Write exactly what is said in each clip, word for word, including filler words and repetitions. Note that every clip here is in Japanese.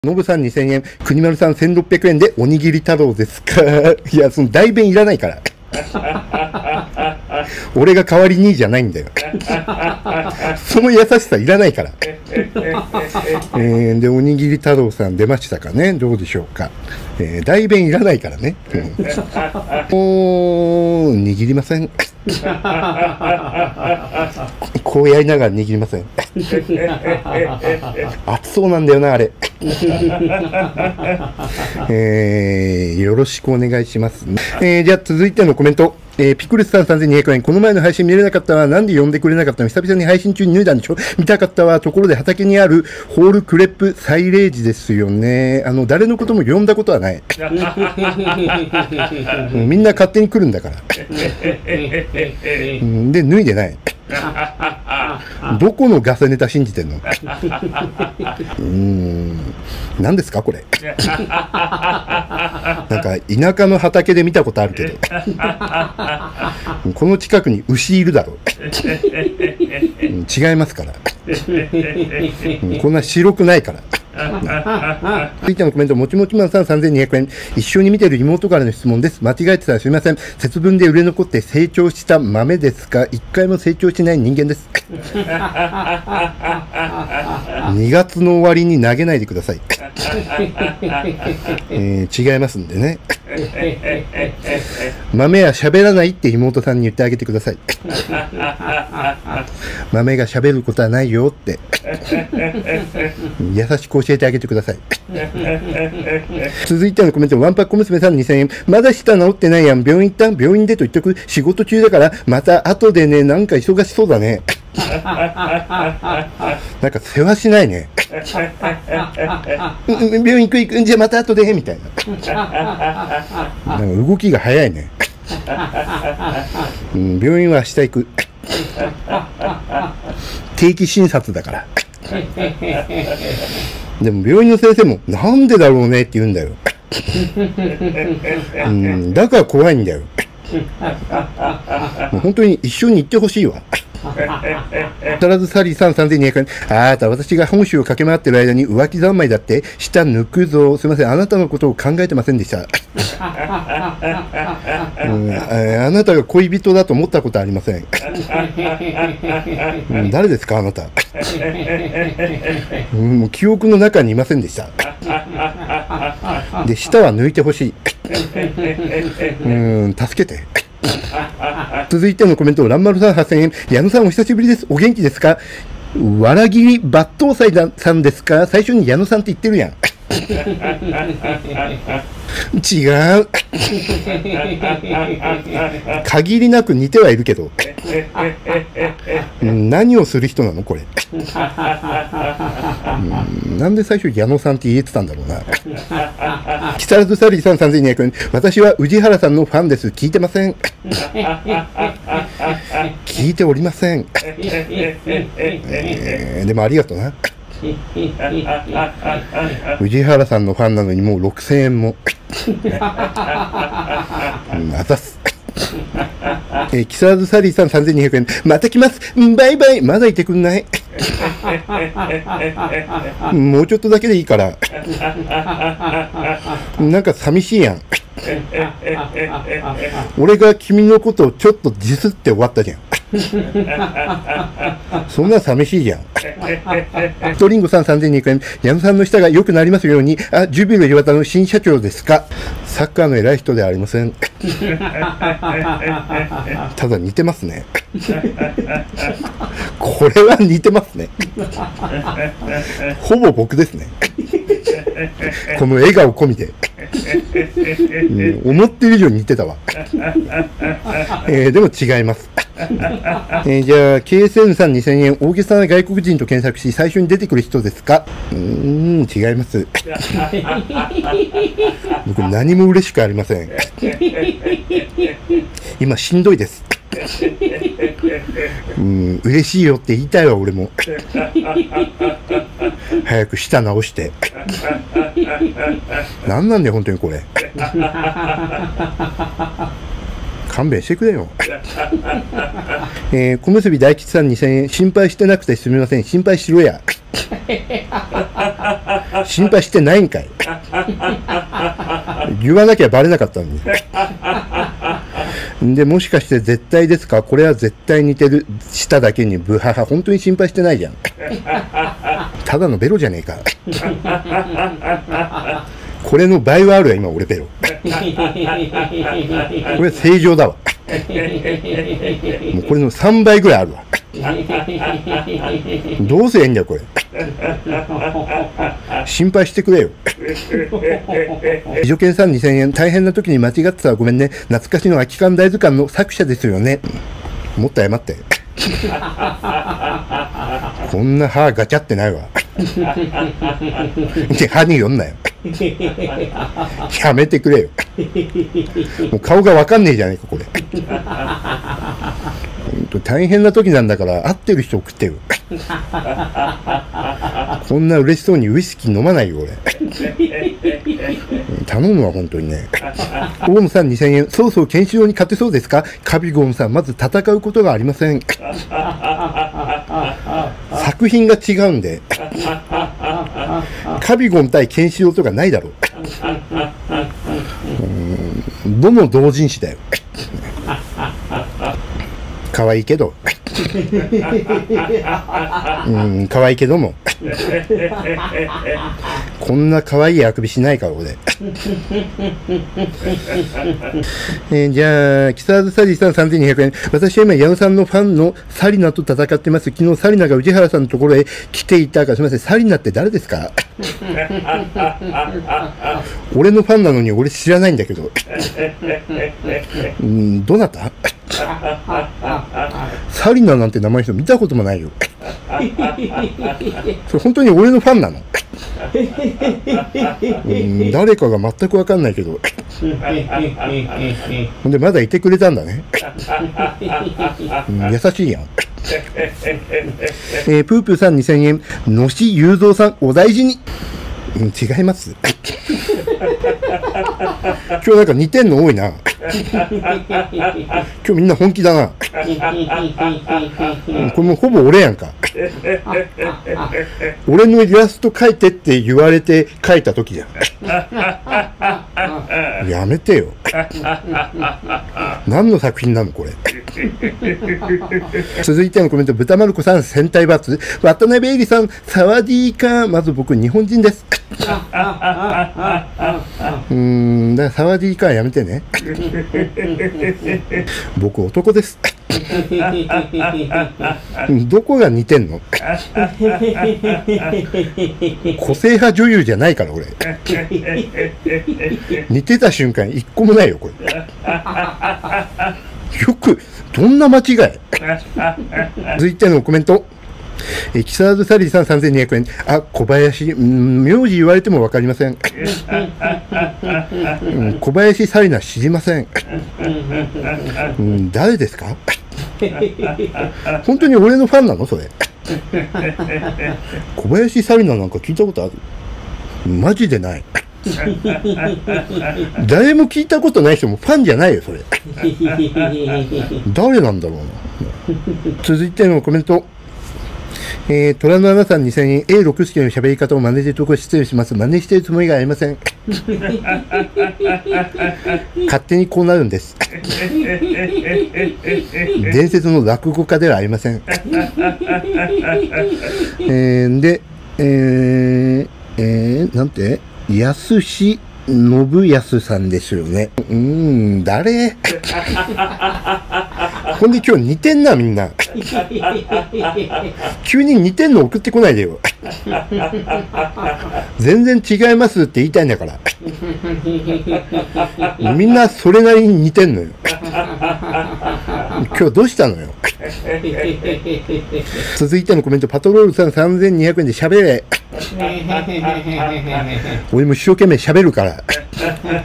ノブさんにせんえん、国丸さんせんろっぴゃくえんでおにぎり太郎ですかいや、その代弁いらないから。俺が代わりにじゃないんだよ。その優しさいらないから。えー、で、おにぎり太郎さん出ましたかね。どうでしょうか。えー、代弁いらないからね。うん、もう、握りません。こうやりながら握りません。熱そうなんだよな、あれ。えー、よろしくお願いします。えー、じゃあ続いてのコメント。えー、ピクルスさんさんぜんにひゃくえん。この前の配信見れなかったわ。なんで呼んでくれなかったの？久々に配信中に脱いだんでしょ？見たかったわ。ところで畑にあるホールクレップサイレージですよね。あの、誰のことも呼んだことはない。みんな勝手に来るんだから。うん、で、脱いでない。どこのガセネタ信じてんの？うーん、何ですかこれ。なんか田舎の畑で見たことあるけど、この近くに牛いるだろう。うん、違いますから。うん、こんな白くないから。続いてのコメント、もちもちマンさんさんぜんにひゃくえん。一緒に見てる妹からの質問です。間違えてたらすみません。節分で売れ残って成長した豆ですか？一回も成長しない人間です。にがつの終わりに投げないでください。えー、違いますんでね。豆は喋らないって妹さんに言ってあげてください。豆が喋ることはないよって。優しく教えてあげてください。続いてのコメント、ワンパック娘さんにせんえん。まだ舌治ってないやん。病院行ったん？病院でと言っとく。仕事中だから、また後でね、なんか忙しそうだね。なんか世話しないね。病院行く行くんじゃまた後でみたいな。なんか動きが早いね。うん、病院は明日行く。定期診察だから。でも病院の先生もなんでだろうねって言うんだよ。うん、だから怖いんだよ。もう本当に一緒に行ってほしいわ。サラズサリーさんさんぜんにひゃくえん。あなた、私が本州を駆け回ってる間に浮気三昧だって舌抜くぞ。すいません、あなたのことを考えてませんでした。うん、あなたが恋人だと思ったことありません。うん、誰ですかあなた。うん、もう記憶の中にいませんでした。で、舌は抜いてほしい。うん、助けて。続いてのコメント、ランマルさんはっせんえん。矢野さんお久しぶりです。お元気ですか？わらぎり抜刀斎さんですか？最初に矢野さんって言ってるやん。違う。限りなく似てはいるけど。何をする人なのこれ。うん、なんで最初矢野さんって言えてたんだろうな。木更津サリーさんさんぜんにひゃくえん。私は宇治原さんのファンです。聞いてません。聞いておりません。えー、でもありがとうな。宇治原さんのファンなのにもうろくせんえんも。うん、あざす。えー、木更津サリーさんさんぜんにひゃくえん。また来ます。バイバイ。まだいてくんない？もうちょっとだけでいいから。なんか寂しいやん。俺が君のことをちょっとディスって終わったじゃん。そんな寂しいじゃん。トリンゴさんさんぜんにひゃくえん。矢野さんの舌が良くなりますように。あ、ジュビロ磐田の新社長ですか？サッカーの偉い人ではありません。ただ似てますね。これは似てますね。ほぼ僕ですね。この笑顔込みで。うん、思ってる以上に似てたわ。えー、でも違います。えー、じゃあ ケーエスエヌ さんにせんえん。大げさな外国人と検索し最初に出てくる人ですか？うーん、違います。僕何も嬉しくありません。今しんどいです。うん、嬉しいよって言いたいわ俺も。早く舌直して。なんなんだよ本当にこれ。勘弁してくれよ。えー、小結び大吉さんにせんえん。心配してなくてすみません。心配しろや。 心配してないんかい。言わなきゃバレなかったのに。で、もしかして絶対ですか？これは絶対似てる。しただけにブハハ。本当に心配してないじゃん。ただのベロじゃねえか。これの倍はあるわ、今俺ベロ。これ正常だわ。もうこれのさんばいぐらいあるわ。どうせええんだよこれ。心配してくれよ。美女犬さんにせんえん。大変な時に間違ってたらごめんね。懐かしの空き缶大図鑑の作者ですよね。もっと謝って。こんな歯ガチャってないわ。歯に読んなよ。やめてくれよ。もう顔がわかんねえじゃねえかこれ。大変な時なんだから会ってる人送ってよ。こんな嬉しそうにウイスキー飲まないよ俺。頼むわ本当にね。オウムさんにせんえん。そうそうケンシロウに勝てそうですか？カビゴンさんまず戦うことがありません。作品が違うんで。カビゴン対ケンシロウとかないだろう。うん、どの同人誌だよ。可愛いけど。うん、可愛いけども。こんな可愛いあくびしないから俺。えー、じゃあ、木更津サリーさんさんぜんにひゃくえん。私は今、矢野さんのファンのサリナと戦ってます。昨日サリナが宇治原さんのところへ来ていたから、すみません。サリナって誰ですか？俺のファンなのに俺知らないんだけど。うん、どなた？サリナなんて名前の人見たこともないよ。それ本当に俺のファンなの？うん、誰かが全く分かんないけど。ほんでまだいてくれたんだね。うん、優しいやん。えー、プープーさんにせんえん。野志雄三さんお大事に。うん、違います。今日なんか似てんの多いな。今日みんな本気だな。うん、これもうほぼ俺やんか。俺のイラスト描いてって言われて描いた時じゃん。やめてよ。何の作品なのこれ。続いてのコメント、豚丸子さん戦隊バツ。渡辺恵里さんサワディーカー。まず僕日本人です。うーん、だからサワディーカーやめてね。僕男です。どこが似てんの？個性派女優じゃないから俺。似てた瞬間一個もないよこれ。よくどんな間違い。続いてのコメント。え木更津サリーさんさんぜんにひゃくえん。あ、小林、うん、名字言われても分かりません。うん、小林サリナ知りません。うん、誰ですか？本当に俺のファンなのそれ？小林サリナなんか聞いたことある？マジでない。誰も聞いたことない人もファンじゃないよそれ。誰なんだろうな。続いてのコメント。えー、虎の穴さんにせんえん。 エーろく 式の喋り方を真似でとこ失礼します。真似してるつもりがありません。勝手にこうなるんです。伝説の落語家ではありません。えー、で、えー、えー、なんて安志信康さんですよね。うーん、誰？ほんで今日似てんなみんな。急に似てんの送ってこないでよ。全然違いますって言いたいんだから。みんなそれなりに似てんのよ。今日どうしたのよ。続いてのコメント、パトロールさんさんぜんにひゃくえんで喋れ。俺も一生懸命喋るから。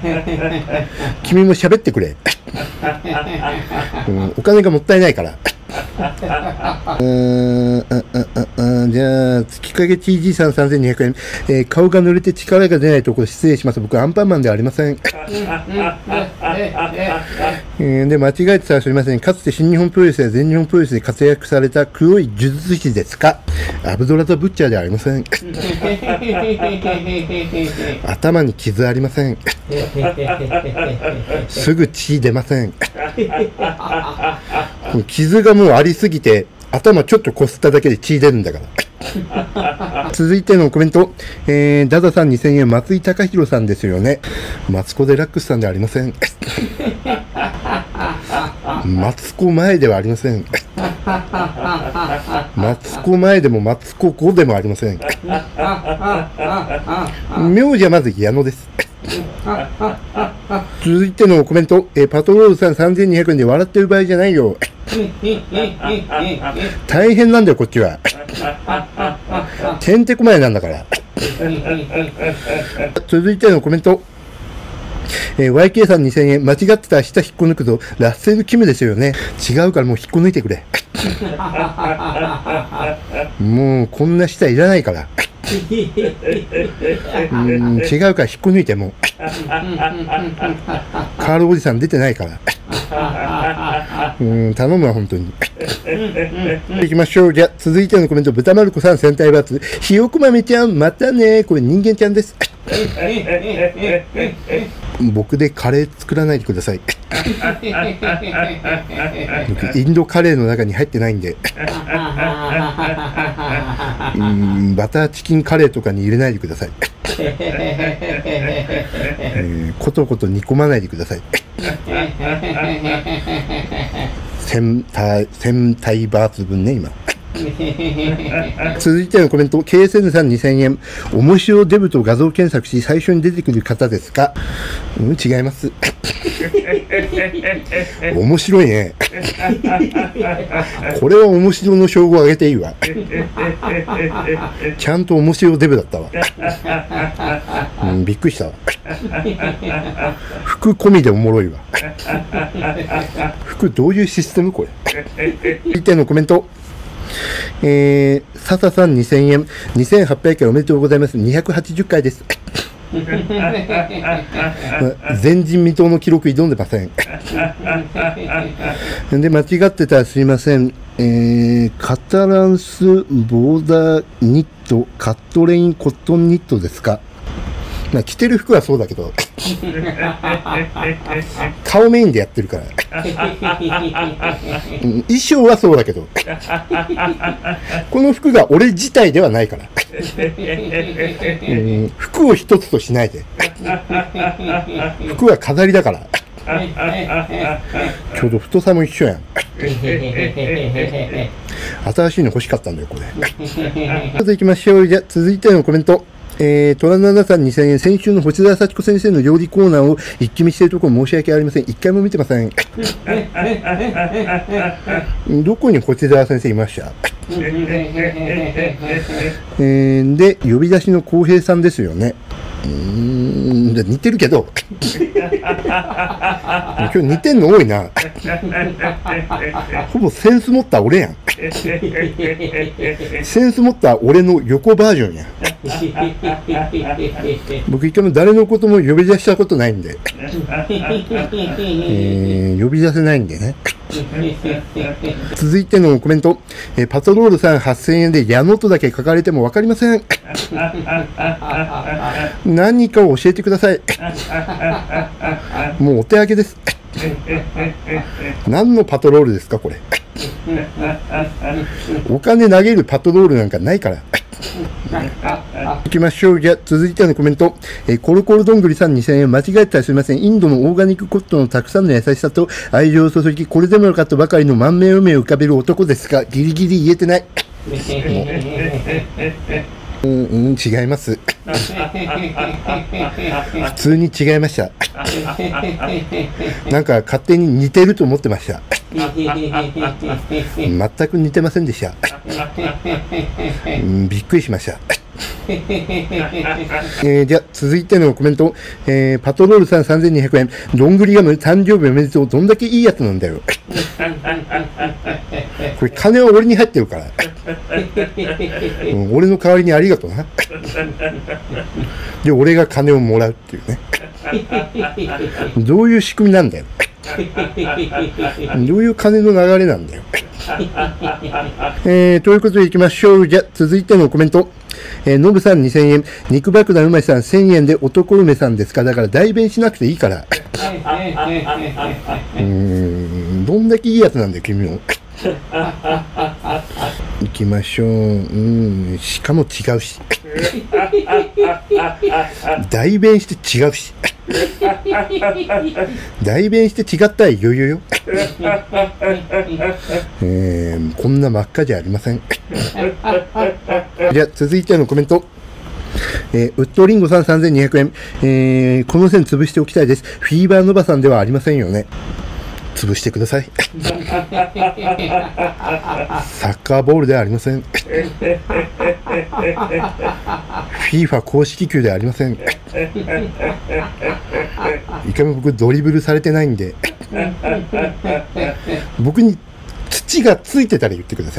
君も喋ってくれ。うん、お金がもったいないから。 うーん、あ、あ、あ、あ、じゃあ、月影 ティージー さんさんぜんにひゃくえん。えー、顔が濡れて力が出ないところ失礼します。僕、アンパンマンではありません。えー、で、間違えてたらすみません。かつて新日本プロレスや全日本プロレスで活躍された黒い呪術師ですか？アブドラザ・ブッチャーではありません。頭に傷ありません。すぐ血出ません。傷がもうありすぎて、頭ちょっとこすっただけで血出るんだから。続いてのコメント。えー、ダダさんにせんえん、松井隆弘さんですよね。マツコ・デラックスさんではありません。マツコ前ではありません。マツコ前でもマツコ後でもありません。名字はまず矢野です。続いてのコメント。えー、パトロールさんさんぜんにひゃくえんで笑ってる場合じゃないよ。大変なんだよ、こっちは。てんてこまいなんだから。続いてのコメント。えー、ワイケー さんにせんえん、間違ってたら下引っこ抜くぞ。ラッセル・キムですよね。違うからもう引っこ抜いてくれ。もうこんな下いらないから。うん、違うから引っこ抜いても。カールおじさん出てないから。うん、頼むわ、本当に。行きましょう。じゃあ、続いてのコメント。豚丸子さん戦隊バツ。ひよこ豆ちゃん、またね。これ人間ちゃんです。僕でカレー作らないでください。僕インドカレーの中に入ってないんで。うん、バターチキンカレーとかに入れないでください。えー、ことこと煮込まないでください。戦隊、戦隊バーツ分ね、今。続いてのコメント。ケーエスエヌ さんにせんえん。面白デブと画像検索し、最初に出てくる方ですか？うん、違います。面白いね。これは面白の称号をあげていいわ。ちゃんと面白デブだったわ。うん、びっくりしたわ。服込みでおもろいわ。服どういうシステムこれ。続いてのコメント。えー、笹さんにせんえん、にせんはっぴゃくえんおめでとうございます。にひゃくはちじゅっかいです。前人未到の記録挑んでません。で、間違ってたらすいません。えー、カタランスボーダーニット、カットレインコットンニットですか？まあ、着てる服はそうだけど、顔メインでやってるから。うん、衣装はそうだけど、この服が俺自体ではないから。うん、服を一つとしないで。服は飾りだから。ちょうど太さも一緒やん。新しいの欲しかったんだよ、これ。まず行きましょう。じゃあ、続いてのコメント。えー、トラナナさんにせんえん、先週の星沢幸子先生の料理コーナーを一気見しているところ申し訳ありません。一回も見てません。どこに星沢先生いました？えー、で、呼び出しの浩平さんですよね。うーん、似てるけど。今日似てんの多いな。ほぼセンス持った俺やん。センス持った俺の横バージョンやん。僕一回も誰のことも呼び出したことないんで、えー、呼び出せないんでね。続いてのコメント。えー、パトロールさんはっせんえんで矢野とだけ書かれても分かりません。何かを教えてください。もうお手上げです。何のパトロールですかこれ。お金投げるパトロールなんかないから。行きましょう。じゃあ、続いてのコメント。えー、コロコロどんぐりさんにせんえん、間違えたらすみません。インドのオーガニックコットンのたくさんの優しさと愛情を注ぎ、これでもよかったばかりの満面を目を浮かべる男ですが、ギリギリ言えてない。うん、うん、違います。普通に違いました。なんか勝手に似てると思ってました。全く似てませんでした。うん、びっくりしました。 えー、じゃあ、続いてのコメント。えー、パトロールさんさんぜんにひゃくえん。どんぐりガム誕生日おめでとう。どんだけいいやつなんだよ。これ金は俺に入ってるから。うん、俺の代わりにありがとうな。で、俺が金をもらうっていうね。どういう仕組みなんだよ。どういう金の流れなんだよ。えー、ということでいきましょう。じゃあ、続いてのコメント。えー、ノブさんにせんえん。肉爆弾うまいさんせんえんで男梅さんですか。だから代弁しなくていいから。うーん、どんだけいいやつなんだよ、君も。行きましょう。うん、しかも違うし。代弁して違うし。代弁して違ったら余裕よ。えー、こんな真っ赤じゃありません。じゃあ続いてのコメント。えー、ウッドリンゴさんさんぜんにひゃくえん。えー、この線潰しておきたいです。フィーバーノバさんではありませんよね。潰してください。サッカーボールではありません。フィーファ 公式球ではありません。いかにも僕ドリブルされてないんで、僕に土がついてたら言ってください。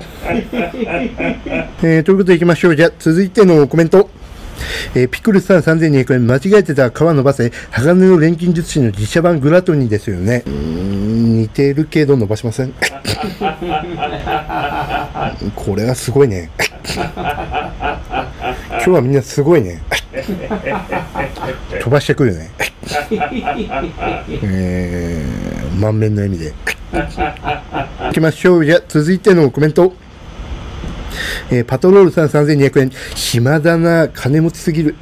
えー、ということでいきましょう。じゃあ続いてのコメント。えー、ピクルスさんさんぜんにひゃくえん。間違えてた皮伸ばせ鋼の錬金術師の実写版グラトニーですよね。うーん、似てるけど伸ばしません。これはすごいね。今日はみんなすごいね。飛ばしてくるね。えー、満面の笑みでいきましょう。じゃあ続いてのコメント。えー、パトロールさんさんぜんにひゃくえん。暇だな、金持ちすぎる。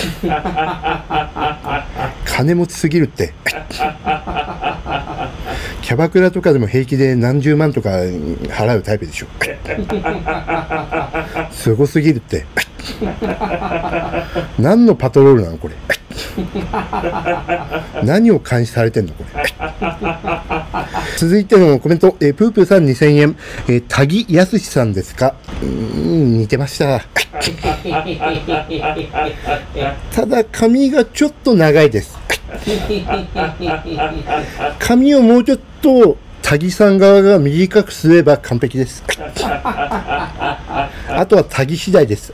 金持ちすぎるって。キャバクラとかでも平気で何十万とか払うタイプでしょ。すごすぎるって。何のパトロールなのこれ。何を監視されてんのこれ。続いてのコメント。えー、プープーさんにせんえん。えー、タギヤスシさんですか。うーん、似てました。ただ髪がちょっと長いです。髪をもうちょっとタギさん側が短くすれば完璧です。あとはタギ次第です。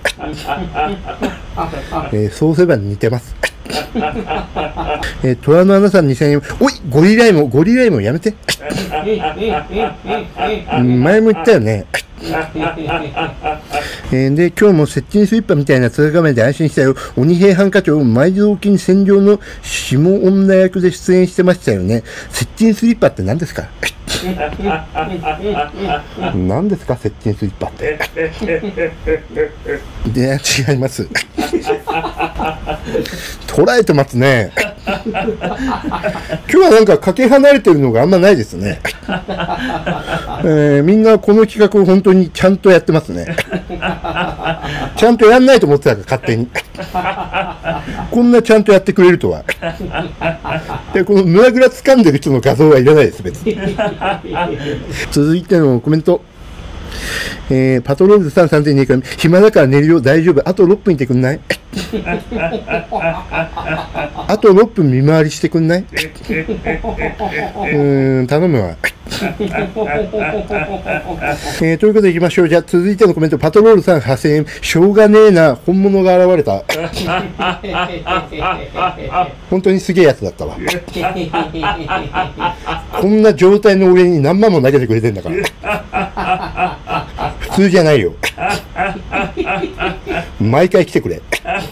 えー、そうすれば似てます。えー、虎の穴さんにせんえん。おい、ゴリライモン、ゴリライモンやめて。前も言ったよね。えー、で、今日も接近スイッパーみたいな通画面で安心したよ。鬼平犯科長、埋蔵金占領の下女役で出演してましたよね。接近スイッパーって何ですか？何ですか接近スイッパーって。で、違います。捉えてますね。今日はなんかかけ離れてるのがあんまないですね。えー、みんなこの企画を本当にちゃんとやってますね。ちゃんとやんないと思ってたから勝手に。こんなちゃんとやってくれるとは。で、この胸ぐら掴んでる人の画像はいらないです別に。続いてのコメント。えー、パトロールズさんさんぜんにひゃくえん。暇だから寝るよ、大丈夫。あとろっぷんいてくんない？あとろっぷん見回りしてくんない？うーん、頼むわ。えー、ということでいきましょう。じゃあ続いてのコメント。パトロールさんはっせんえん。しょうがねえな、本物が現れた。本当にすげえやつだったわ。こんな状態の上に何万も投げてくれてんだから。普通じゃないよ。毎回来てくれ。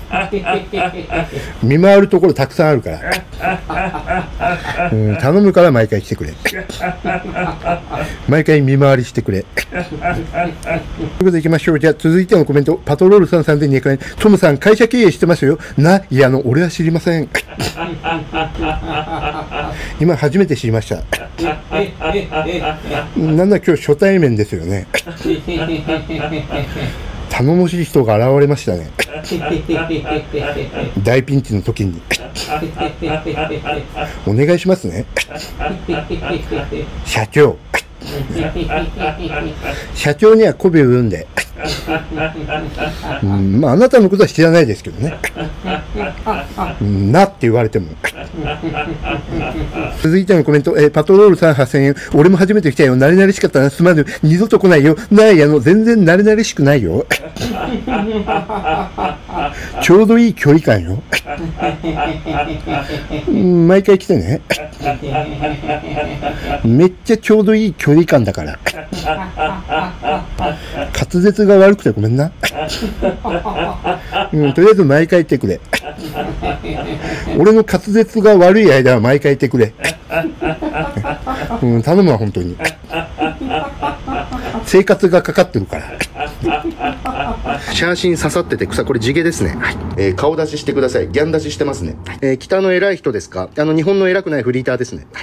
見回るところたくさんあるから、うん、頼むから毎回来てくれ。毎回見回りしてくれ。ということでいきましょう。じゃあ続いてのコメント。パトロールさんさんぜんにひゃくえん。トムさん会社経営してますよな。いや、あの俺は知りません。今初めて知りました。なんだ今日初対面ですよね。頼もしい人が現れましたね。大ピンチの時に。お願いしますね。社長。社長には媚びを売るんで。 うん、まああなたのことは知らないですけどね。うん、なって言われても。続いてのコメント、えー、パトロールさんはっせんえん。俺も初めて来たよ。慣れ慣れしかったな。すまぬ。二度と来ないよ。ない、あの、全然慣れ慣れしくないよ。ちょうどいい距離感よ。うん、毎回来てね。めっちゃちょうどいい距離感だから。滑舌が悪くてごめんな。うん、とりあえず毎回言ってくれ。俺の滑舌が悪い間は毎回言ってくれ。うん、頼むわ、本当に。生活がかかってるから。シャーシン刺さってて草、これ地毛ですね。はい。えー、顔出ししてください。ギャン出ししてますね。えー、北の偉い人ですか？あの、日本の偉くないフリーターですね。